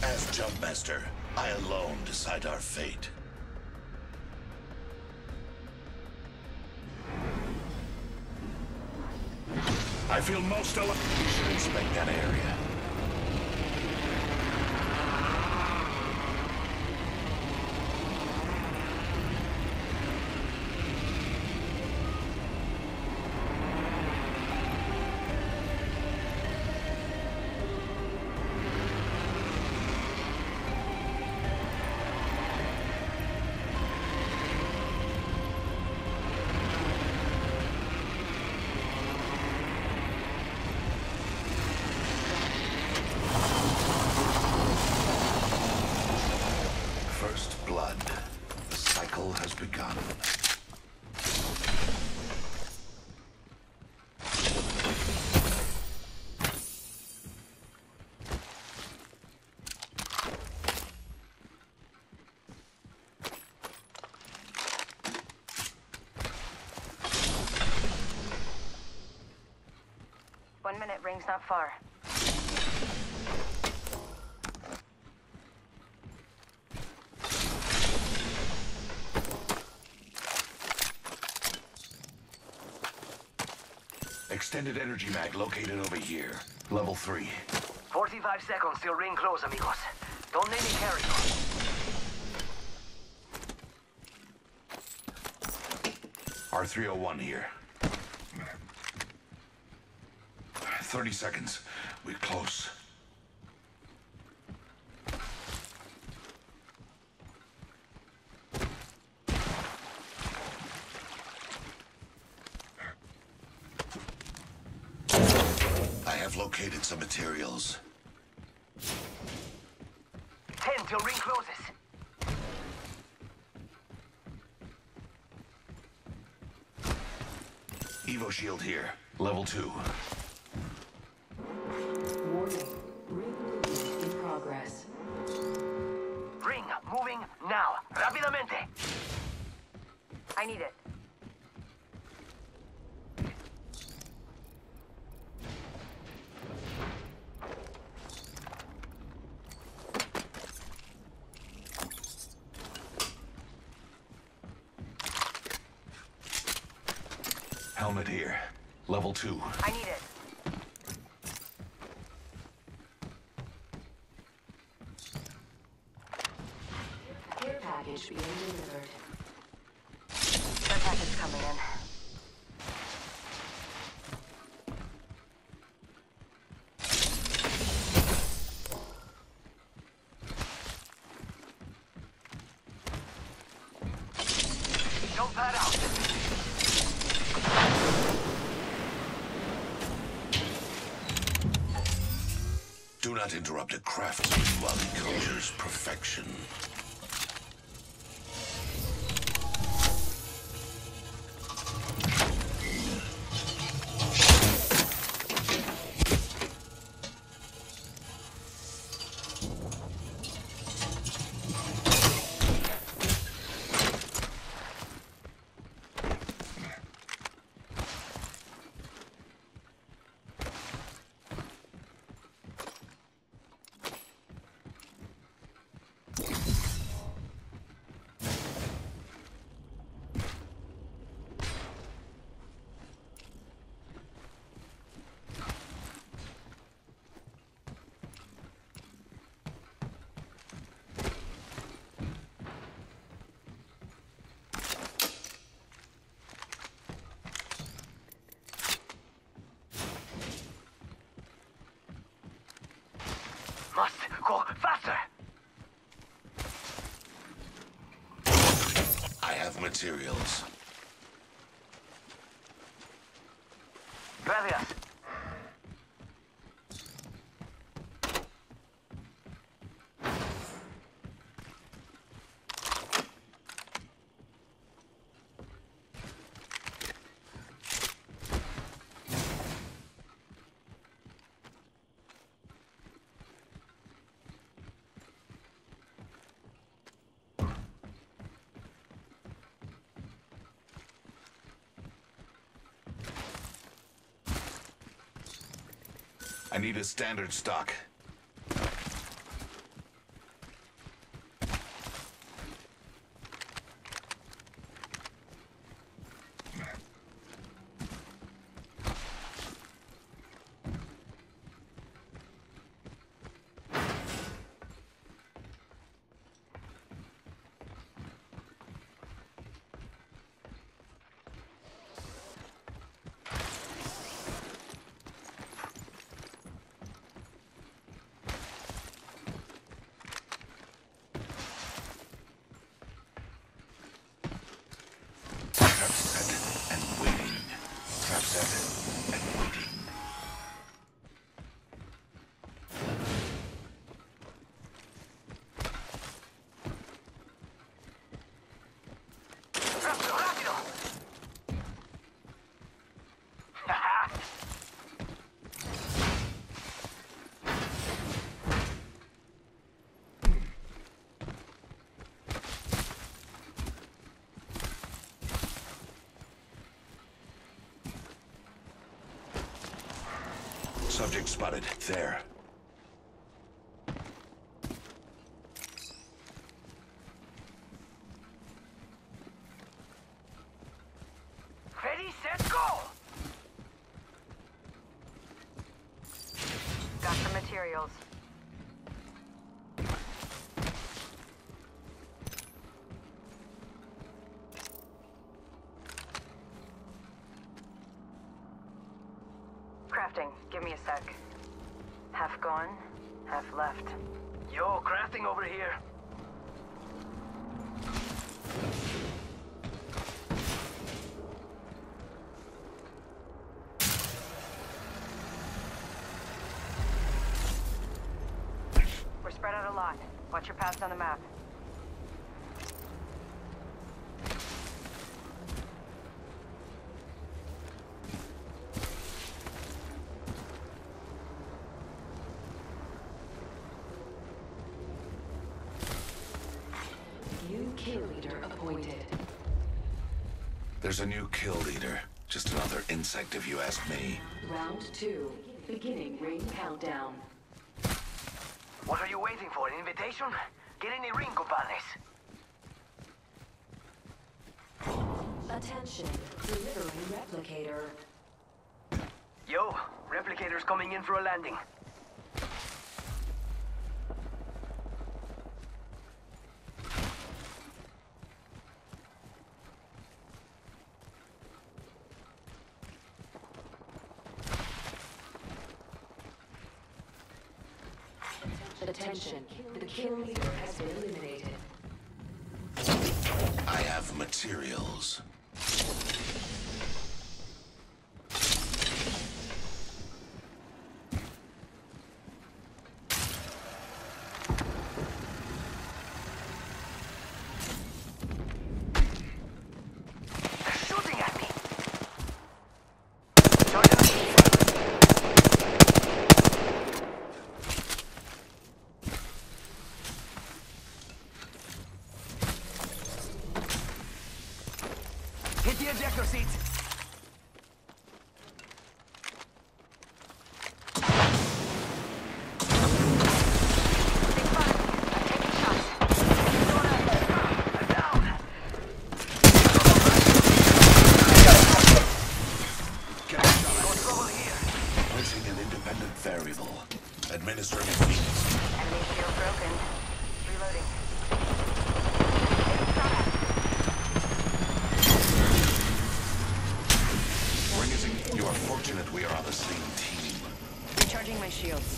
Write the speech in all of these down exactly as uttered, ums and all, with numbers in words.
As Jumpmaster, I alone decide our fate. I feel most alive. You should inspect that area. Blood. The cycle has begun. One minute, ring's not far. Extended energy mag located over here. Level three. forty-five seconds till ring close, amigos. Don't let me carry on. R three oh one here. thirty seconds. We're close. I've located some materials. Ten till ring closes. Evo shield here. Level two. Warning. Ring movement in progress. Ring moving now. Rápidamente. I need it. Helmet here. Level two. I need it. Care package being delivered. Care package coming in. Jump pad out. Do not interrupt a craftsman while he conjures perfection. Must go faster. I have materials. Gracias. I need a standard stock. Subject spotted. There. Ready, set, go! Got some materials. Crafting. Give me a sec. Half gone, half left. Yo, crafting over here. We're spread out a lot. Watch your paths on the map. New kill leader appointed. There's a new kill leader. Just another insect if you ask me. Round two. Beginning ring countdown. What are you waiting for? An invitation? Get in the ring, compadres. Attention. Delivering replicator. Yo, replicator's coming in for a landing. Attention. The kill leader has been eliminated. I have materials. They're shooting at me. Charging up. Hit the ejector seat. Big fun. I'm taking shots. I'm down. Get a shot No at it. trouble here. Placing an independent variable. Administering a Phoenix. Enemy shield broken. Reloading. Ring is in. You are fortunate we are on the same team. Recharging my shields.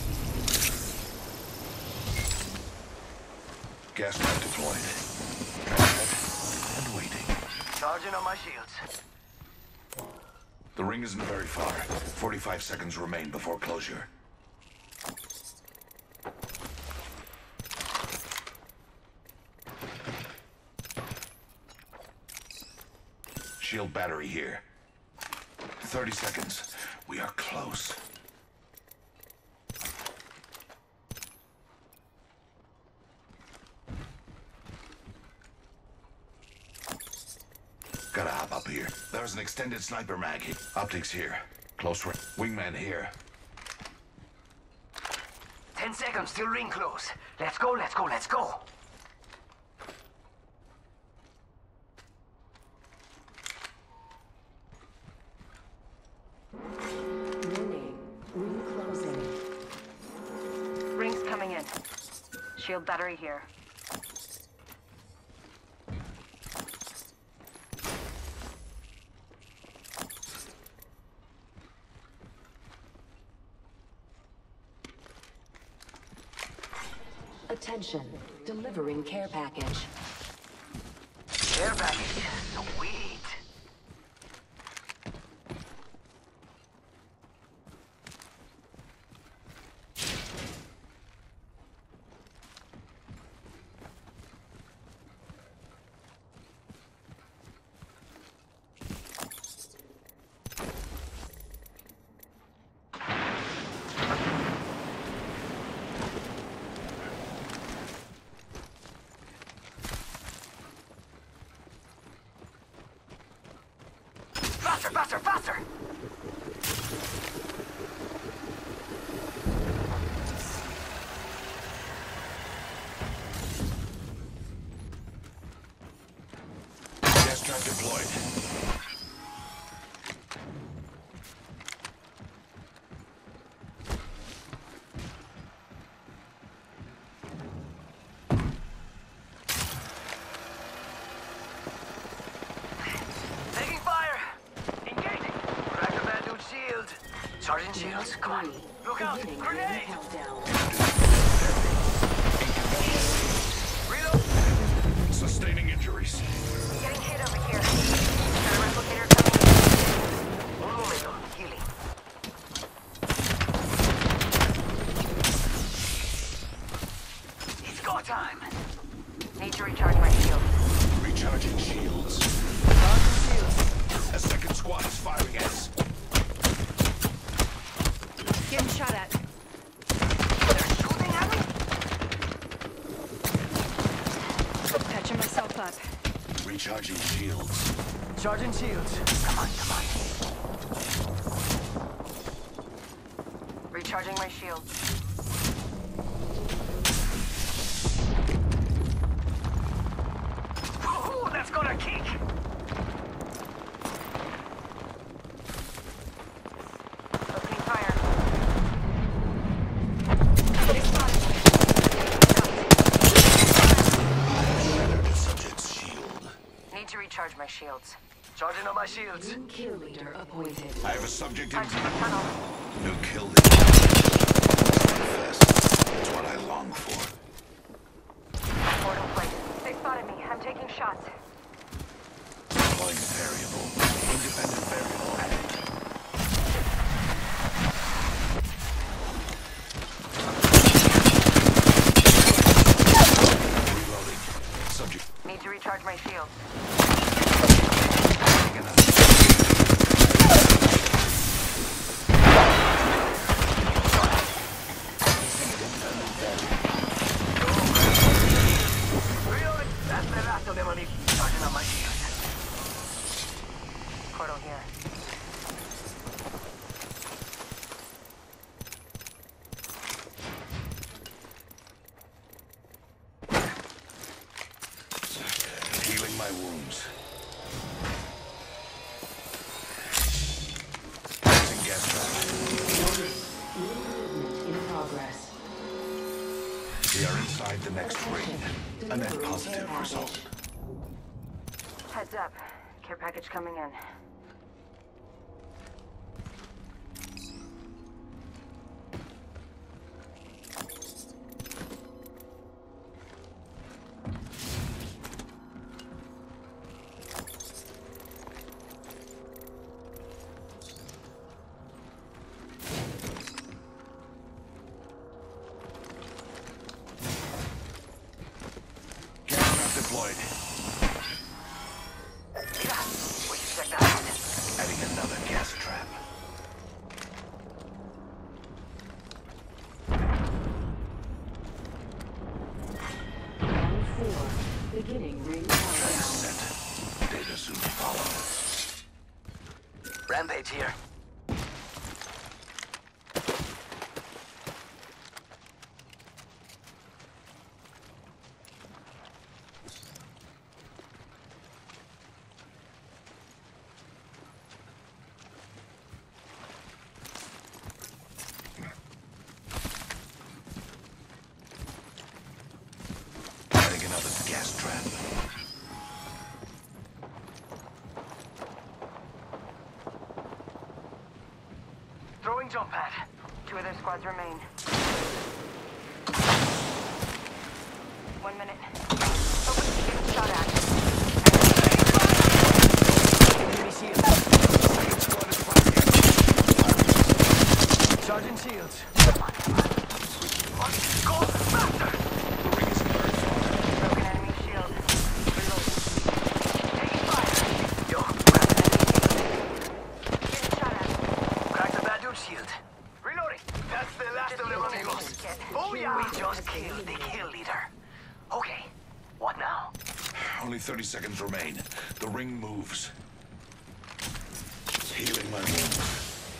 Gas trap deployed. Set and waiting. Charging on my shields. The ring isn't very far. Forty-five seconds remain before closure. Shield battery here. Thirty seconds. We are close. Gotta hop up here. There's an extended sniper mag here. Optics here. Close range. Wingman here. Ten seconds till ring close. Let's go, let's go, let's go. Warning. Ring closing. Ring's coming in. Shield battery here. Attention. Delivering care package. Care package. Sweet. Faster, faster, faster! deployed. Taking fire! Engaging! Crack the bad dude's shield! Charging shields, come on! Look out! Beginning ring Grenade! countdown. Reload! Sustaining injuries. Getting hit over here. Got a replicator coming Un momento, healing. It's go time! in. Need to recharge my shield. Recharging shields. Charging shields. A second squad is firing at us. Getting shot at. They're shooting at me? Patching myself up. Recharging shields. Charging shields. Come on, come on. Recharging my shield. Ooh, that's gonna kick! Opening fire. Shattered subject's shield. Need to recharge my shields. Charging on my shields. New kill leader appointed. I have a subject in Punching the tunnel. New kill leader. Yes, that's what I long for. Port in place. They spotted me. I'm taking shots. Deploying variable. Independent variable added. Reloading. Subject. Need to recharge my shield. Reloading. That's the last of them on me. Charging on my shields. Portal here. Healing my wounds. Using gas trap. Movement in progress. We are inside the next ring. A net positive result. Heads up. Care package coming in. Gas trap deployed. Yeah, we should check that out. Adding another gas trap. Round four. Beginning ring countdown. Set. Data soon follow. Rampage here. Adding another gas trap. Throwing jump pad. Two other squads remain. One minute. Open. Getting shot at. Enemy shield. Charging shields. Come on, come on. Go faster! The ring is emerged. Broken enemy shield. Reloading. Taking fire. Yo, Getting shot at. crack the bad dude's shield. Reloading. That's the last of them amigos. Oh yeah, we just killed the kill leader. Okay, what now? Only thirty seconds remain. The ring moves. Healing my wounds.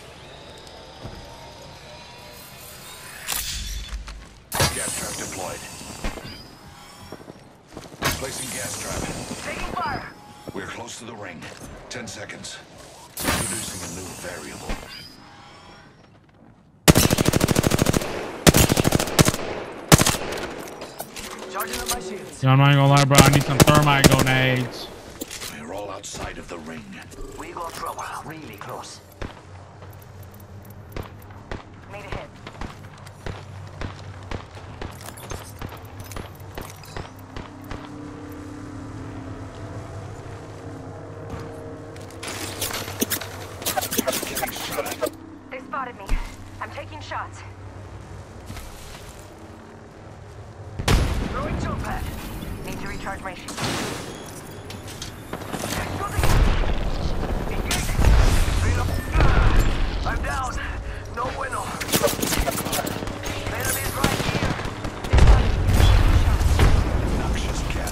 Gas trap deployed. Placing gas trap. Taking fire. We're close close to the ring. Ten seconds. Introducing a new variable. Charging up my shields. Yo, I'm not gonna lie, bro. I need some thermite grenades. We're all outside of the ring. We got trouble. Really close. Need a hit. Getting shot. They spotted me. I'm taking shots. Throwing jump pad. Need to recharge my shield. Engage. Reload. Ah, I'm down. No bueno. Enemies right here. Noxious gas.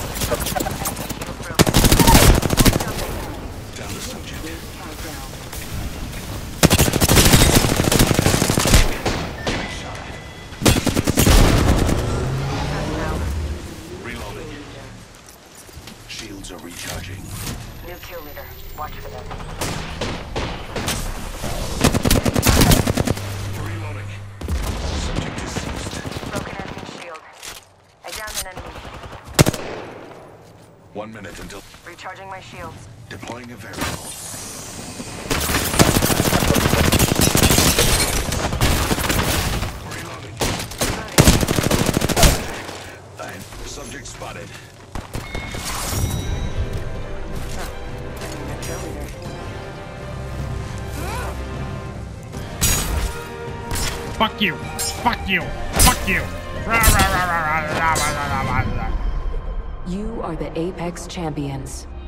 Down the subject. Countdown. Getting shot. Reloading. Shields are recharging. New kill leader. Watch for them. Reloading. Subject is seized. Broken enemy shield. I downed an enemy. One minute until Recharging my shields. deploying a variable. Reloading. Fine. Subject spotted. New kill leader. Fuck you. Fuck you. Fuck you. Rah, rah, rah, rah, rah, rah, rah, rah, rah, rah, rah. You are the Apex Champions.